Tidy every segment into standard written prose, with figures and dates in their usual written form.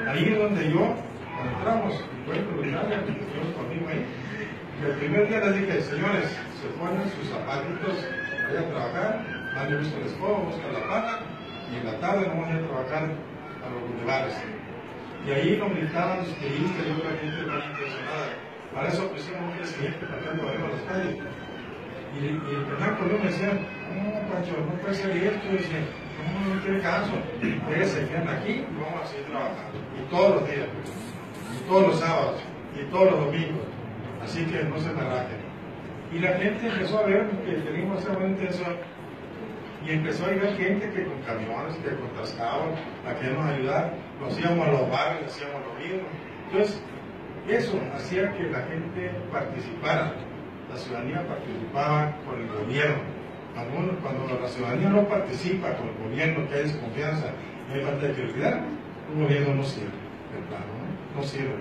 Ahí es donde yo, cuando entramos, encuentro Italia, que estuvimos conmigo ahí, que el primer día les dije, señores, se ponen sus zapatitos, vayan a trabajar, van a buscar el escobo, buscan la pala, y en la tarde vamos a ir a trabajar a los bulevares. Y ahí nos gritaban los turistas y otra gente más impresionada. Para eso pusimos un presidente cantando arriba a las calles. Y el penal conmigo me decía, no, Pancho, no puede ser esto. Y dice, no tiene caso. Ustedes se quedan aquí y vamos a seguir trabajando. Y todos los días, y todos los sábados, y todos los domingos. Así que no se me rajen. Y la gente empezó a ver que teníamos esa buena intención. Y empezó a llegar gente que con camiones, que contrastaban, a querernos ayudar. Nos íbamos a los barrios, hacíamos lo mismo. Entonces, eso hacía que la gente participara. La ciudadanía participaba con el gobierno. Cuando la ciudadanía no participa con el gobierno, que hay desconfianza, no hay falta de credibilidad, un gobierno no sirve, de plano, ¿no? No sirve.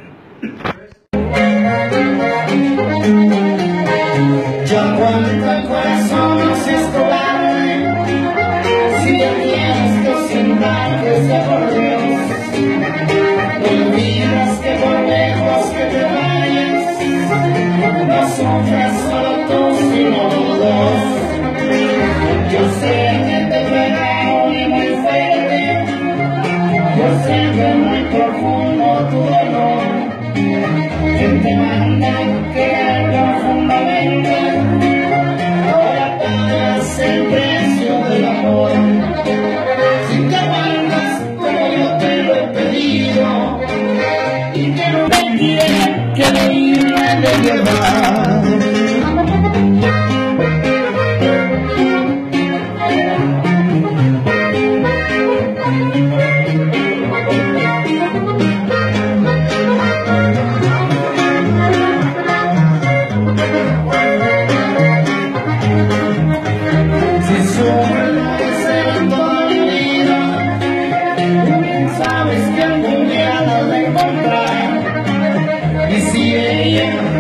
Ya cuando el corazón se escobarde, si ya tienes que sentarte de por Dios, olvidas que por lejos que te vayas, no sufras solo tú sino dos. Yo sé que te pega y muy fuerte, yo sé que muy profundo tu dolor, que te manda que profundamente ahora pagas el precio del amor. Si te aguantas como yo te lo he pedido y que no me quieres que me irme de llevar. Sabes que algún día la de encontrar, y si ella